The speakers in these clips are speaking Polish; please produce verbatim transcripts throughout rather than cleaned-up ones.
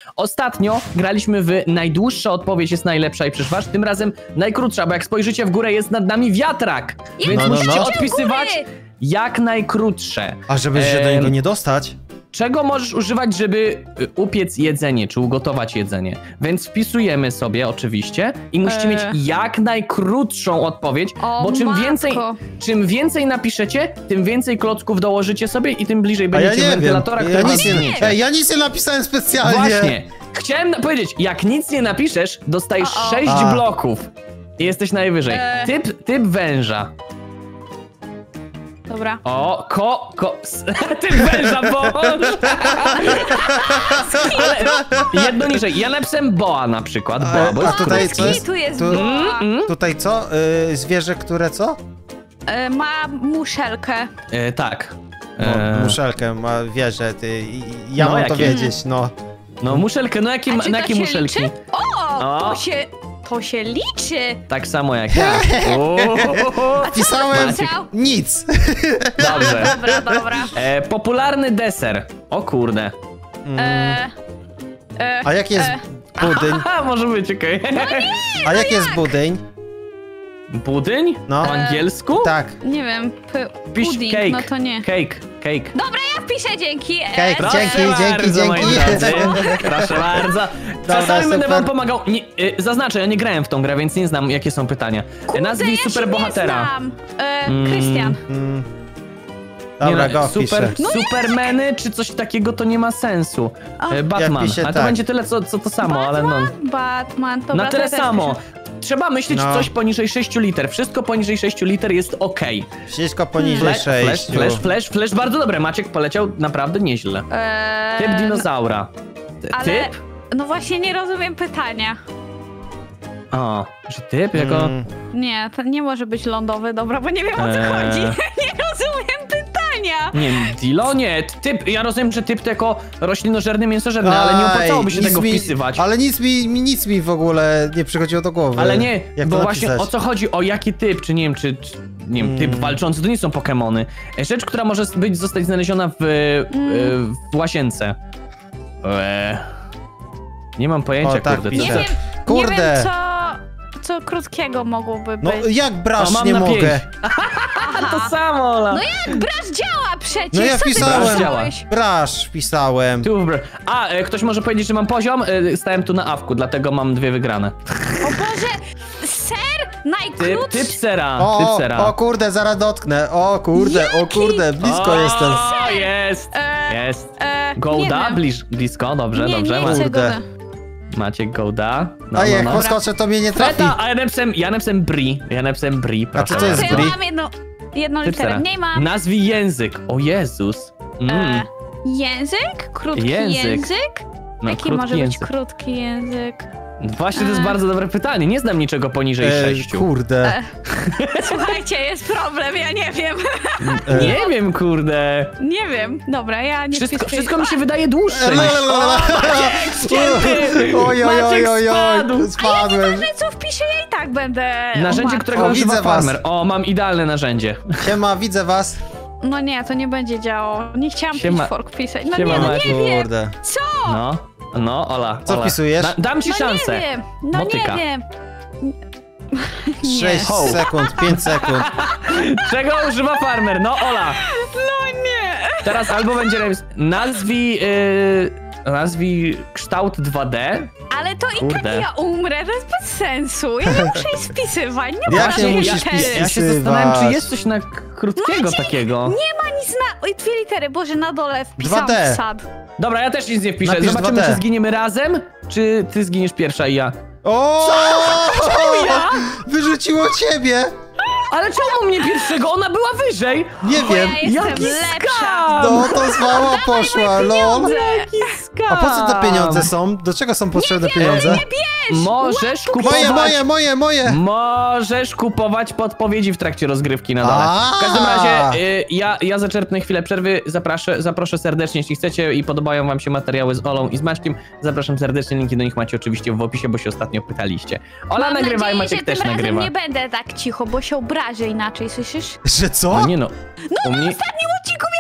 Ostatnio graliśmy w najdłuższa odpowiedź jest najlepsza i przetrwasz, tym razem najkrótsza, bo jak spojrzycie w górę jest nad nami wiatrak, Ja więc no, no, musicie no. odpisywać jak najkrótsze. A żeby się do Em, niego nie dostać? Czego możesz używać, żeby y, upiec jedzenie, czy ugotować jedzenie? Więc wpisujemy sobie oczywiście i musicie Eee. mieć jak najkrótszą odpowiedź, O, bo czym matko. więcej, czym więcej napiszecie, tym więcej klocków dołożycie sobie i tym bliżej A ja będziecie nie wiem. wentylatora, Ja który was nic nie, zmienicie. ej, ja nic nie napisałem specjalnie. Właśnie. Chciałem na- powiedzieć, jak nic nie napiszesz, dostajesz O, o. sześć A. bloków i jesteś najwyżej. Eee. Typ, typ węża. Dobra. O, ko, ko, s, typ węża, boż! Ale jedno niżej. Ja napisałem boa na przykład. Boa, bo A jest tutaj krótki. co jest? Tu jest Tu- boa. Mm, Tutaj co? Y, zwierzę, które co? E, ma muszelkę. e, tak. No, E, muszelkę ma wieżę, ty. i- i- Ja No, mam to jakie? wiedzieć, no. no muszelkę, no jakie, A ma- czy na to jakie się muszelki? liczy? O, O. to się, to się liczy. Tak samo jak ja. O, Pisałem Maciek. Co? nic. Dobrze. Dobra, dobra. E, popularny deser. O kurde. Mm, E, e, A jaki jest e. budyń? Aha, może być, okej. A jaki jest budyń? Budyń? No. Po angielsku? Tak. Nie wiem, p- Pisz pudding, cake. no to nie. Cake, cake. Dobra, ja wpiszę, dzięki. E, Cake, Proszę dzięki, bardzo, dzięki, moi dzięki. drodzy. Proszę bardzo. Czasami będę super. wam pomagał. Nie, y, zaznaczę, ja nie grałem w tą grę, więc nie znam, jakie są pytania. Kurde, Nazwij ja się superbohatera. nie znam. E, Mm. Krystian. Mm. Nie, Dobra, no, go super, piszę. Supermany czy coś takiego to nie ma sensu. E, Batman, piszę ale to tak. będzie tyle co, co to samo, ale no. Batman, to Na ja tyle też samo. piszę. Trzeba myśleć No. coś poniżej sześciu liter. Wszystko poniżej sześciu liter jest ok. Wszystko poniżej Flash, flash, sześciu. flash, flash, flash, bardzo dobre. Maciek poleciał naprawdę nieźle. E, Typ dinozaura. Ty- ale, Typ? No właśnie nie rozumiem pytania. O, że typ jako... Mm. Nie, to nie może być lądowy, dobra, bo nie wiem o co Eee. chodzi. Nie rozumiem pytania. Nie wiem, Dilo? Nie, typ, ja rozumiem, że typ to jako roślinożerny, mięsożerny, ale nie Aj, opłacałoby się nic tego mi- wpisywać. Ale nic mi, mi, nic mi w ogóle nie przychodziło do głowy. Ale nie, jak bo to właśnie napisać? o co chodzi, o jaki typ, czy nie wiem, czy, czy nie wiem, typ Mm. walczący, to nie są Pokemony. Rzecz, która może być, zostać znaleziona w, Mm. w łazience. Eee. Nie mam pojęcia, O, tak, kurde. Nie piszę. Co... wiem, Kurde. nie wiem co, co krótkiego mogłoby No być. jak brasz O, mam nie na mogę? pięć. To samo, Ola. No jak brasz działa przecież, No ja co ty wpisałem. pisałeś? Brasz wpisałem. Tu w- A, e, ktoś może powiedzieć, że mam poziom? E, stałem tu na awku, dlatego mam dwie wygrane. O Boże, ser? Typ, Najkrótszy? typ sera, O, typ o, sera. o kurde, zaraz dotknę. O kurde, o Jaki? kurde, blisko o, jestem. jest, E, jest. E, nie Gołda, wiem. bliż, blisko, dobrze, nie, dobrze. Nie Ma- chcę Kurde. go. Maciek Gołda. No, A no, jak no. poskoczę, to mnie nie trafi. Feta, a ja napisałem, ja napisałem Bri. Ja napisałem Bri, proszę co to jest To bardzo. ja Bri? mam jedną, jedną Typ literę, sera. mniej mam. Nazwij język. O Jezus. Mm. E, język? Krótki Język. język? No, Jaki krótki może język. być krótki język? Właśnie to jest E. bardzo dobre pytanie. Nie znam niczego poniżej E, sześciu. kurde. E. Słuchajcie, jest problem, ja nie wiem. E, Nie wiem, kurde. Nie wiem. Dobra, ja nie Wszystko, wpisuję. wszystko mi się wydaje dłuższe. niż- Lalalala. ścięty! Oj, oj, oj, Maciek oj, spadł. oj, spadłem. Ważne co wpiszę, ja i tak będę... Narzędzie, umarła. którego O, używa widzę was. farmer. O, mam idealne narzędzie. Siema, widzę was. No nie, to nie będzie działało. Nie chciałam Siema. pitchfork pisać. No Siema, nie, no Maciek. nie wiem. Kurde. Co? No, no, Ola. Co Ola. wpisujesz? Da, dam ci No szansę. nie wiem. No Motyka. nie wiem. Nie. sześć Ho. sekund, pięć sekund. Czego używa farmer? No, Ola. No nie. Teraz albo będzie remis. Nazwij, yy, nazwij kształt dwa D. Ale to i Kurde. tak ja umrę, to jest bez sensu. Ja nie muszę jej spisywać. Nie ma Jak takiej nie musisz litery. pisać? Ja się zastanawiam, czy jest coś na krótkiego Maciek, takiego. Nie ma nic na... Oj, dwie litery, Boże, na dole wpisałam dwa D. sad. Dobra, ja też nic nie wpiszę. Napisz Zobaczymy, dwa D. czy zginiemy razem, czy ty zginiesz pierwsza i ja. O! ja? Wyrzuciło ciebie! Ale czemu mnie pierwszego? Ona była wyżej! Nie Bo wiem. ja jestem Jaki lepsza. skam! No to zwała poszła, lol. pieniądze. Skam! A po co te pieniądze są? Do czego są potrzebne pieniądze? Nie bierz! Możesz kupować... Moje, moje, moje, moje! Możesz kupować podpowiedzi w trakcie rozgrywki na dole. A. W każdym razie y, ja, ja zaczerpnę chwilę przerwy, zapraszę, zaproszę serdecznie, jeśli chcecie i podobają wam się materiały z Olą i z Maćkiem, zapraszam serdecznie, linki do nich macie oczywiście w opisie, bo się ostatnio pytaliście. Ola Mam nagrywa nadzieję, i Maciek że też tym nagrywa. razem nie będę tak cicho, bo się obrażę inaczej, słyszysz? Że co? No nie no, u mnie... W ostatnim odcinku mnie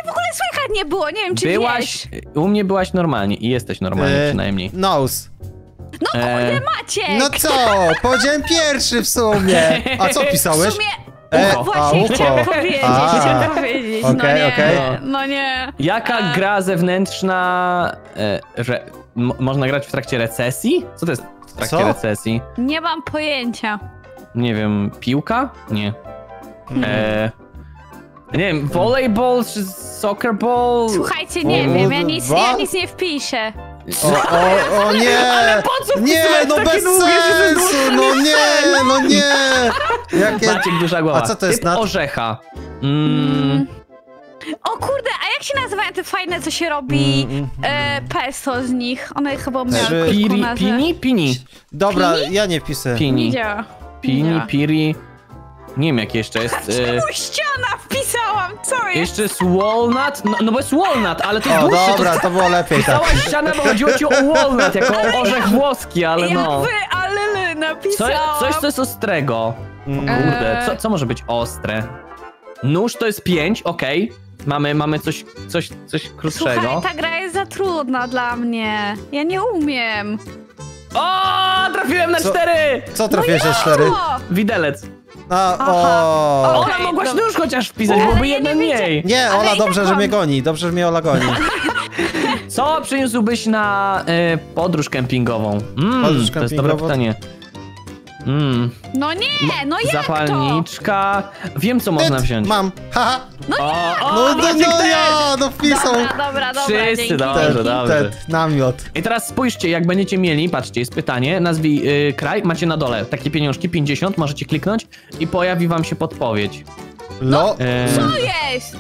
w ogóle słychać nie było, nie wiem czy Byłaś, wiesz. u mnie byłaś normalnie i jesteś normalnie E, przynajmniej. Nose. No E, kurde, Maciek! No co? Powiedziałem pierwszy w sumie. A co W pisałeś? sumie... E, No właśnie a, ucho. chciałam powiedzieć, A. chciałam powiedzieć, no Okej, nie, okej. no nie. Jaka A. gra zewnętrzna, e, że m- można grać w trakcie recesji? Co to jest w trakcie Co? recesji? Nie mam pojęcia. Nie wiem, piłka? Nie. Hmm. E, nie wiem, volleyball czy soccer ball? Słuchajcie, nie O, wiem, ja nic, dwa? ja nic nie wpiszę. O, o, o nie! po co Nie, wpisywać no takie bez długie, że to jest sensu! No nie, no nie! Jakie... Maciek, duża głowa. A co to jest Typ nad- orzecha. Mm, O kurde, a jak się nazywają te fajne, co się robi Mm, e, pesto z nich? One chyba miały Trzy. krótką piri, nazwę. pini? Pini. Dobra, ja nie wpisę. Nie Pini. działa. Pini, działa. piri. Nie wiem, jak jeszcze jest. E, Czemu ściana wpisałam? Co jest? jeszcze jest walnut. No, no bo jest walnut, ale to jest O, dłuższe. dobra, to było lepiej tak. Cała ściana, bo chodziło ci o walnut, jako o orzech włoski, ale Ja no. wy, ale ly Co, napisałam. coś, co jest ostrego. Mm, Kurde, Eee. co, co może być ostre? Nóż to jest pięć, okej. Mamy, mamy coś, coś, coś krótszego. Słuchaj, ta gra jest za trudna dla mnie. Ja nie umiem. O, trafiłem na Co? cztery! Co trafiłeś na cztery? O! Widelec. A, Aha. o. Ola, Okej, mogłaś dobra. nóż chociaż wpisać, Ale byłoby ja jeden nie widzę. mniej. Nie, Ale Ola, i dobrze, tak że mam. mnie goni. Dobrze, że mnie Ola goni. Co przyniósłbyś na y, podróż kempingową? Mm, Podróż to jest dobre kempingową? pytanie. Mm, No nie, no jak to? zapalniczka. Wiem, co można Tyt, wziąć. Mam. Haha. O, o, No, no, Maciek no też! ja, no wpisał. Dobra, dobra, dobra, Wszyscy, dzięki. dobrze, Ten, dobrze. ten, namiot. I teraz spójrzcie, jak będziecie mieli, patrzcie, jest pytanie, nazwij y, kraj, macie na dole takie pieniążki, pięćdziesiąt, możecie kliknąć i pojawi wam się podpowiedź. No. E, Co jest?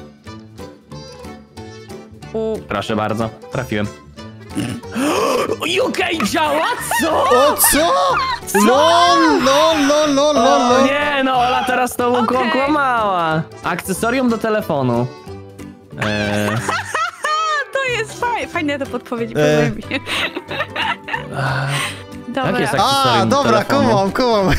U, proszę bardzo, trafiłem. U K działa? Co? O, co? Lol, lol, lol, lol, lol, O lol. nie, no Ola teraz to Okej. ukłamała. Akcesorium do telefonu. E, to jest fajne, fajne te podpowiedzi, E. podoba mi się. Dobra. Jak jest A, akcesorium do dobra, telefonu? kumam, kumam.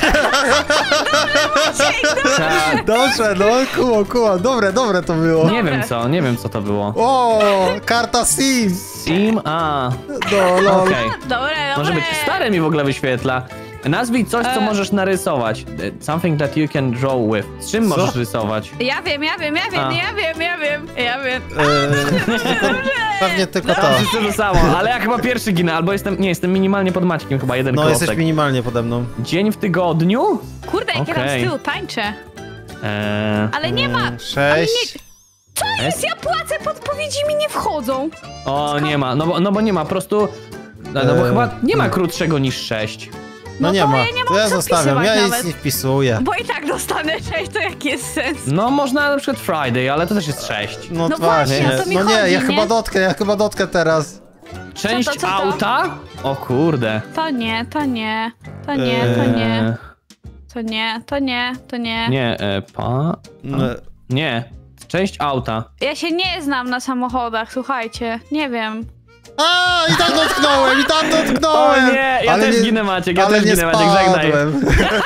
Tak. Dobrze, no, kumam, kumam. Dobre, dobre to było. Nie wiem co, nie wiem co to było. O, karta SIM. Sim, a, No, lol. okej. Dobre, dobre. Może być stare mi w ogóle wyświetla. Nazwij coś, co E. możesz narysować. E, Something that you can draw with. Z czym Co? możesz rysować? Ja wiem, ja wiem, ja wiem, A. ja wiem, ja wiem, ja wiem. E, pewnie tylko to. Wszyscy to samo, ale ja chyba pierwszy ginę, albo jestem, nie, jestem minimalnie pod Maćkiem, chyba jeden No, klocek. jesteś minimalnie pode mną. Dzień w tygodniu? Kurde, jak ja tam Okej. z tyłu tańczę. Eee, Ale nie ma... Mm, Sześć. Co jest? Ja płacę, podpowiedzi mi nie wchodzą. o, nie ma, no bo, no bo nie ma, po prostu... No, no bo Eee, chyba nie ma hmm. krótszego niż sześć. No No nie to ma. ja nie mam To ja co zostawiam, wpisywać ja nic nawet. nie wpisuję. Bo i tak dostanę sześć, to jaki jest sens? No można na przykład Friday, ale to też jest sześć. No, No właśnie. właśnie, o to mi No nie, chodzi, ja nie? chyba dotknę, ja chyba dotknę teraz. Część Co to, co to? auta? O kurde. To nie, to nie, to nie, to Eee, nie, to nie, to nie, to nie. Nie, e, pa... No, Nie, część auta. Ja się nie znam na samochodach, słuchajcie, nie wiem. A, i tam dotknąłem, i tam dotknąłem! O nie, ja też ginę, Maciek, ja ale też nie ginę, Maciek, żegnaj. spadłem.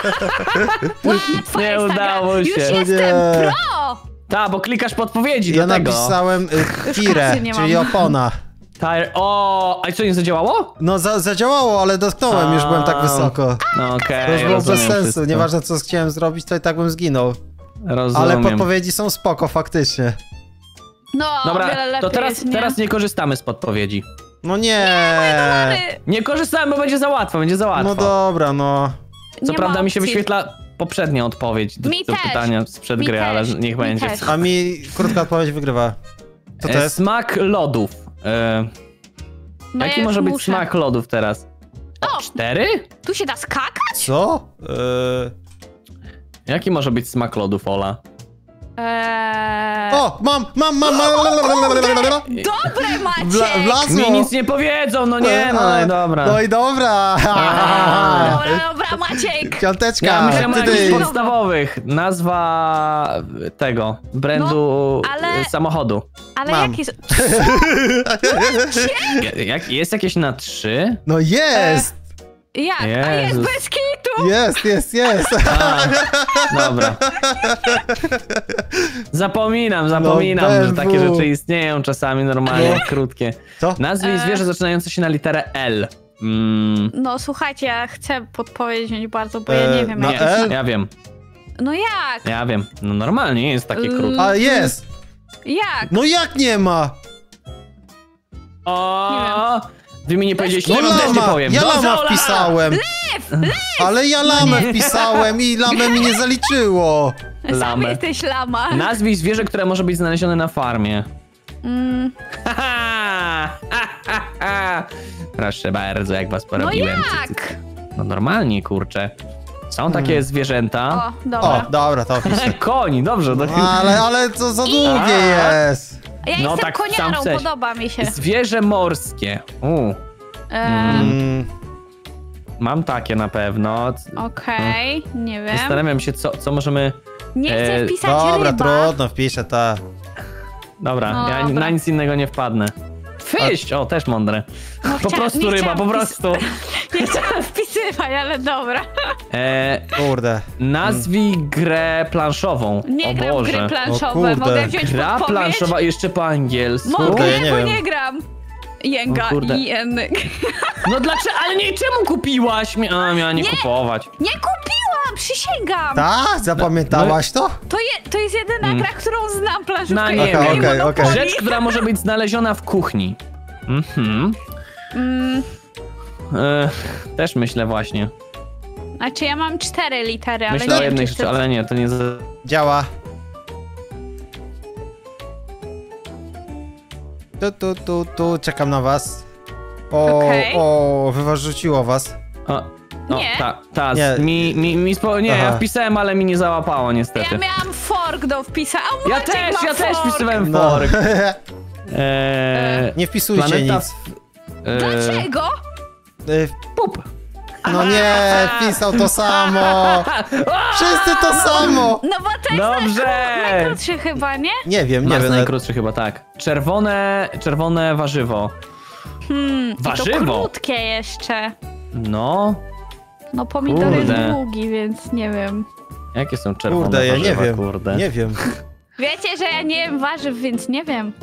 Łatwa Nie jest ta gra. udało Już się. jestem Nie. pro! Ta, bo klikasz podpowiedzi Ja do tego. napisałem y, firę, kasy nie czyli mam. opona. Tire... O, a i co, nie zadziałało? No za, zadziałało, ale dotknąłem, już byłem tak A. wysoko. No okej, To już było bez rozumiem sensu, wszystko. nieważne co chciałem zrobić, to i tak bym zginął. Rozumiem. Ale podpowiedzi są spoko, faktycznie. No, o Dobra, wiele lepiej to teraz, jest, nie? teraz nie korzystamy z podpowiedzi. No nie! Ale Nie korzystamy, bo będzie za łatwo, będzie za łatwo. No dobra, no. Co nie ma prawda mi się opcji. wyświetla poprzednia odpowiedź do, Mi do też. pytania sprzed Mi gry, też. ale niech Mi będzie. też. A mi krótka odpowiedź wygrywa. Co to E, jest? Smak lodów. E, No jaki ja może już być muszę. smak lodów teraz? O, Cztery? tu się da skakać? Co? Yy... Jaki może być smak lodów, Ola? Eee... O, mam, mam, mam, mam. Dobre, Maciek! Wla, wlazło. Mi nic nie powiedzą, no nie, no i dobra. No i dobra. Dobra, dobra, Maciek! Piąteczka. Ja myślałem o ty, jakichś ty. podstawowych. Nazwa tego, brandu No, ale- y, samochodu. Ale Mam. jaki... Jak, jest jakieś na trzy? No jest. Jak? A jest Jezus. bez kitu! Jest, jest, jest. A, dobra. Zapominam, zapominam, No, że takie B W. rzeczy istnieją czasami normalnie, krótkie. Co? Nazwij E. zwierzę zaczynające się na literę L. Mm, No słuchajcie, ja chcę podpowiedzieć bardzo, bo ja E, nie wiem na jak... nie, L? ja wiem, No jak? ja wiem. No normalnie, nie jest takie L- krótkie. A jest! Jak? No jak nie ma? O, wy mi nie powiedzieliście, No ja wam też nie lama! powiem. Ja Dobrze, lama Ola! wpisałem! Ale ja lamę wpisałem i lamę mi nie zaliczyło! Sam Lamę. jesteś lama. Nazwij zwierzę, które może być znalezione na farmie. Mm, Haha, ha, ha, ha. Proszę bardzo, jak was no porobiłem. jak? No normalnie, kurczę. Są takie Hmm. zwierzęta. O, dobra. O, dobra, to wpiszę. Koń, dobrze. Do... Ale, ale to za długie jest! Ja no jestem tak, sam koniarą, chcesz. podoba mi się. Zwierzę morskie. U, E, Mm, mam takie na pewno. Okej, nie wiem. Zastanawiam się, co, co możemy... Nie chcę E, wpisać dobra, ryba. trudno, wpiszę, ta. Dobra, No, ja dobra. na nic innego nie wpadnę. Fyść! O, też mądre. No, Po chcia- prostu nie ryba, chciałam po wpis- prostu. Nie chciałam wpisywać, ale dobra. E, Kurde. nazwij grę planszową. Nie o gram w Boże. gry O planszowe. kurde. Mogę wziąć Gra podpowiedź? planszowa jeszcze po angielsku. Mogę, Kurde, ja nie bo wiem. nie gram. Jęga O kurde. i język. No dlaczego? Ale nie, czemu kupiłaś? Mi- A, miała nie, Nie. kupować. Nie kupiłam, przysięgam. Tak? Zapamiętałaś to? To, je, to jest jedyna Mm. gra, którą znam planszówkę. No, i nie gra wiem. i Okej, Monopoly. okej. Rzecz, która może być znaleziona w kuchni. Mhm. Mm, E, też myślę właśnie. znaczy ja mam cztery litery, ale Myślę nie o wiem, jednej czy rzeczy, chcę... ale nie, to nie... za- Działa. Tu, tu, tu, tu, czekam na was. O, Okej. o, wyrzuciło was. O, no, Nie. ta, ta, Nie. mi, mi, mi spo... Nie, ja Aha. wpisałem, ale mi nie załapało niestety. Ja miałam fork do wpisania. O, Ja Maciek też, ma ja też fork. wpisałem No. fork. Eee, Nie wpisujcie planeta... nic. Eee, Dlaczego? Y, Pup. No nie, wpisał to samo. Wszyscy to samo. No bo to jest Dobrze. najkró- najkrótszy chyba, nie? Nie wiem, nie Masz wiem. najkrótszy chyba, tak. Czerwone, czerwone warzywo. Hmm, i Warzywo? to krótkie jeszcze. No, No pomidor jest Kurde. długi, więc nie wiem. jakie są czerwone Kurde, ja warzywa, nie wiem. kurde. Nie wiem. Wiecie, że ja nie jem warzyw, więc nie wiem.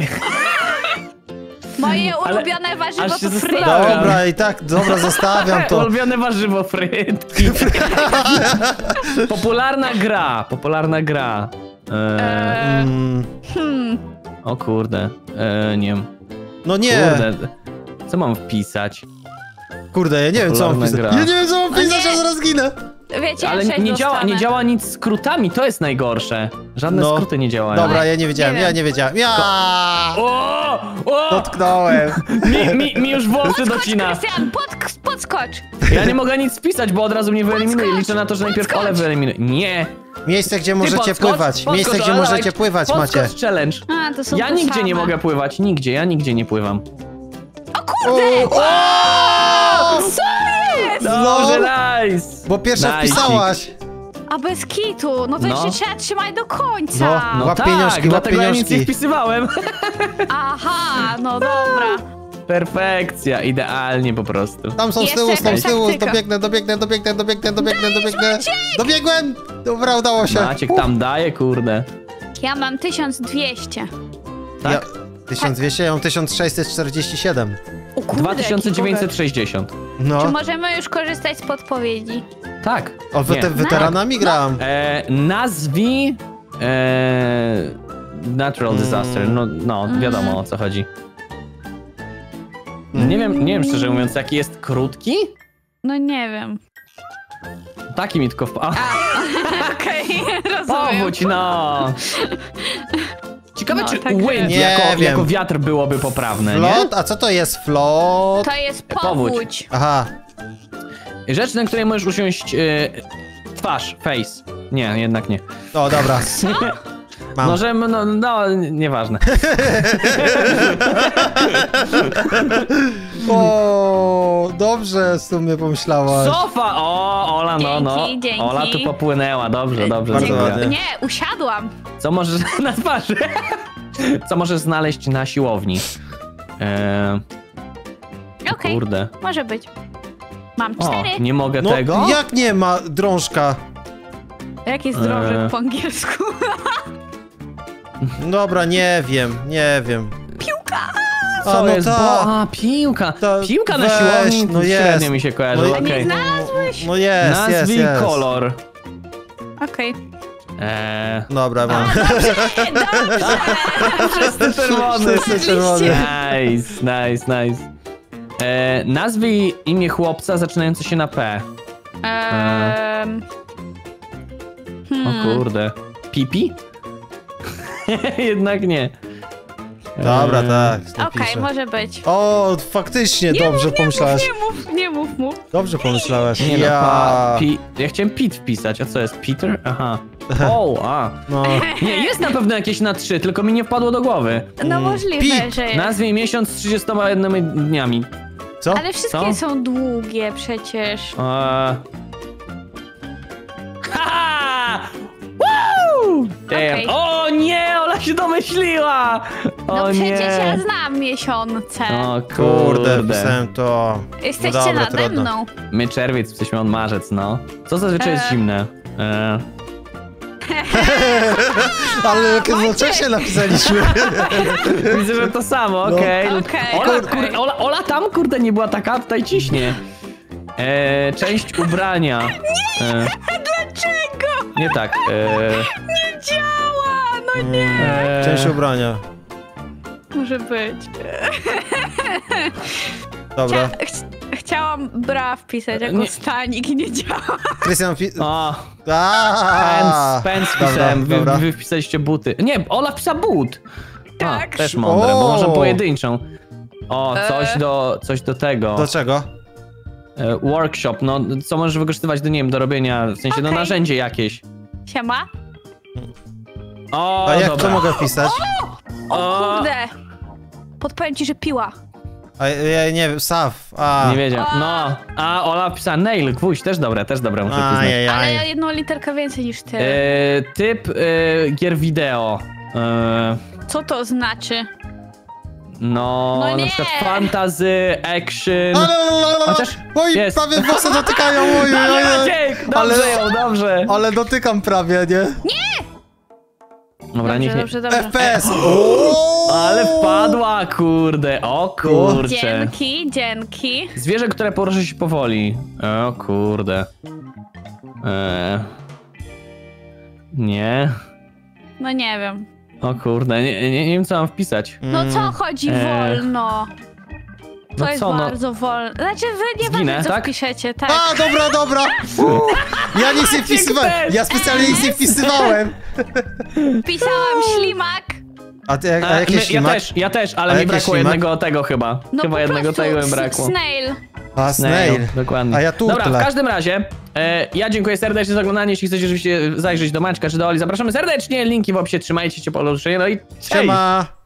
Moje Ale ulubione warzywo aż się to frytki. zastanawiam. Dobra, i tak, dobra, zostawiam to. Ulubione warzywo, frytki. Popularna gra, popularna gra. Eee, Eee, Mm, hmm. o kurde, eee, nie wiem. no nie, Kurde, co mam wpisać? kurde, ja nie wiem co mam Popularna wpisać. gra. Ja nie wiem co mam wpisać, nie. a zaraz ginę. Wiecie, Ale ja nie, sześć nie, działa, nie dostanę. działa nic z skrótami, to jest najgorsze. Żadne No. skróty nie działają. Dobra, ja nie wiedziałem, Nie ja wiem. nie wiedziałem. Ja O! O! dotknąłem. Mi, mi, mi już włosy docina. Krystian, pod, podskocz. Ja nie mogę nic wpisać, bo od razu mnie wyeliminuje. Podskocz, Liczę na to, że najpierw podskocz. Ole wyeliminuje. Nie! Miejsce, gdzie Ty możecie podskocz, pływać. podskocz, Miejsce, gdzie Ole, możecie dawaj, pływać macie. Podskocz challenge. A, to są Ja te nigdzie same. nie mogę pływać, nigdzie, ja nigdzie nie pływam. O kurde! O, o! Co jest? Dobrze, nice! Bo pierwsza Nice. wpisałaś. A bez kitu, no to No. jeszcze trzeba trzymać do końca. No, Łap tak, pieniążki, łap dlatego ja nic nie pieniążki. wpisywałem. Aha, no dobra. Perfekcja, idealnie po prostu. Tam są z Jeszcze tyłu, są z jakaś tyłu, taktyka. dobiegnę, dobiegnę, dobiegnę, dobiegnę, dobiegnę, dobiegnę. Dobiegłem! Dobra, udało się. Maciek tam daje, kurde. Ja mam tysiąc dwieście. Tak? Ja, tysiąc dwieście, ja mam tysiąc sześćset czterdzieści siedem. O kurde, dwa tysiące dziewięćset jaki sześćdziesiąt. No, Czy możemy już korzystać z podpowiedzi? Tak. o, wy, Nie. te, weteranami gram. E, nazwij e, natural disaster. No, no wiadomo o co chodzi. Nie wiem, nie wiem szczerze mówiąc, jaki jest krótki? No nie wiem. Taki mi tylko wpadł. Okej, rozumiem. Powódź, no! Ciekawe, No, czy tak wind Nie jako, wiem. jako wiatr byłoby poprawne, nie? Flot? A co to jest flot? To jest Powódź. powódź. Aha, Rzecz, na której możesz usiąść e, twarz, face. Nie, jednak nie. o dobra. Mam. Może, no, no, nieważne. O, dobrze w sumie pomyślałaś. Sofa! O, Ola, no, no. Dzięki, dzięki. Ola tu popłynęła, dobrze, dobrze. Bardzo dobra. ładnie. Nie, usiadłam. Co możesz na twarzy? Co możesz znaleźć na siłowni? Eee, Okej, Kurde. może być. Mam cztery. O, nie mogę No, tego? jak nie ma drążka? Jak jest drążek Eee. po angielsku? Dobra, nie wiem, nie wiem. Piłka! Co A, no jest? ta. Bo, a, piłka. Ta- Piłka na weź, siłowni no jest. średnio mi się kojarzy, No i- A nie okej. znalazłeś? No jest, jest, Nazwij jest. kolor. Okej. Eee, Dobra, mam. wszyscy czerwony. Wszyscy czerwony. Nice, nice, nice. Eee, nazwij imię chłopca zaczynające się na P. Ehm. O kurde. Pipi? Jednak nie. Dobra, Eee, tak. Okej, napiszę. może być. O, faktycznie, dobrze pomyślałaś. Nie mów, nie mów mu. Dobrze pomyślałaś. Nie no, Ja. pa, pi, ja chciałem Pete wpisać, a co jest? Peter? Aha. O, a. No. Nie, jest na pewno jakieś na trzy, tylko mi nie wpadło do głowy. No Mm, możliwe, pip. że jest. Nazwij miesiąc z trzydziestoma jednomi dniami. Co? Ale wszystkie Co? są długie przecież. Eee... Ha! Woo! Damn. Okej. O nie, Ola się domyśliła! O No nie. przecież ja znam miesiące. O Kurde, kurde. pisałem to. Jesteście no dobra, nade trudno. mną. My czerwiec, jesteśmy on marzec, no. Co zazwyczaj jest Eee. zimne? Eee... Ale jednocześnie napisaliśmy. Widzę, że to samo, No. okej. Okej, Ola, okej. kurde, Ola, Ola tam, kurde, nie była taka, a tutaj ciśnie. Eee, część ubrania. Eee, Dlaczego? nie tak. Eee, Nie działa! No nie. eee, Część ubrania. Może być. Dobra. Chcia ch chciałam bra wpisać jako Nie. stanik i nie działa. Krystian pi... O, Aaaa! pants, pants Dobra, wpisałem, wy, dobra. wy wpisaliście buty. Nie, Ola wpisała but. Tak. A, też mądre, bo O. może pojedynczą. O, coś E. do, coś do tego. Do czego? E, workshop, no, co możesz wykorzystywać do, nie wiem, do robienia, w sensie, no, Okej. narzędzie jakieś. Siema. O, A jak dobra. to mogę wpisać? O, Kurde. Podpowiem ci, że piła. A ja nie wiem, Saw. A. nie wiedział. No, a Ola wpisała nail, gwóźdź, też dobre, też dobre, muszę przyznać. Ajajaj. Ale ja jedną literkę więcej niż ty. E, typ e, gier wideo. E, Co to znaczy? no, No na nie. przykład fantasy, action. Ale, Chociaż Oj, jest. prawie włosy dotykają, oj, oj, Dobrze, oj, oj. Maciek, dobrze Ale- ją, dobrze. Ale dotykam prawie, nie? Dobra, Dobrze, niech nie. dobrze, dobrze. F P S! O! Ale wpadła, kurde, o kurcze. Dzięki, dzięki. Zwierzę, które porusza się powoli. O kurde. Eee. Nie. No nie wiem. O kurde, nie, nie, nie wiem co mam wpisać. No Mm. co chodzi Eee. wolno? To No jest co, no. bardzo wolno. Znaczy wy nie Zginę, wiem, co tak? wpiszecie, tak. A, dobra, dobra! Fu. Ja nic nie wpisywałem! też. Ja specjalnie nic nie wpisywałem! Wpisałam ślimak. A, ty, a, A, jakie my, ja ślimak? też, ja też, ale A mi jaki brakło ślimak? jednego tego chyba. No chyba po jednego prostu tego mi s- brakło. Snail. A, snail. dokładnie. A ja turtle. Dobra, w każdym razie, e, ja dziękuję serdecznie za oglądanie. Jeśli chcecie rzeczywiście zajrzeć do Maćka czy do Oli, zapraszamy serdecznie. Linki w opisie, trzymajcie się po no i cześć! Siema!